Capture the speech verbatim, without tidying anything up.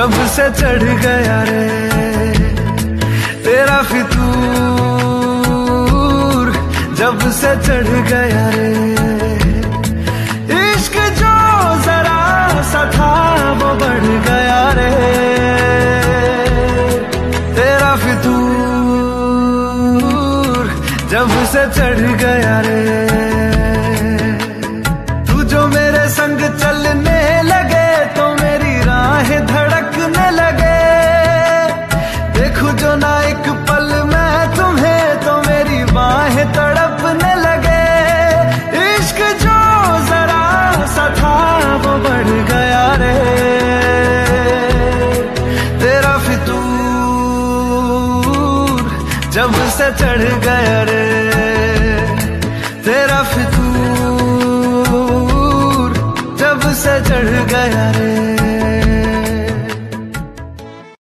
जब से चढ़ गया रे तेरा फितूर, जब से चढ़ गया रे इश्क जो जरा सा था वो बढ़ गया रे तेरा फितूर, जब से चढ़ गया रे। तू जो मेरे संग चलने लगे तो मेरी राहें धड़कने लगे, देखूं जो ना एक पल मैं तुम्हें तो मेरी बाहें तड़पने लगे। इश्क जो जरा सा था वो बढ़ गया रे तेरा फितूर, जब से चढ़ गया रे तेरा फितूर, जब से चढ़ गया रे।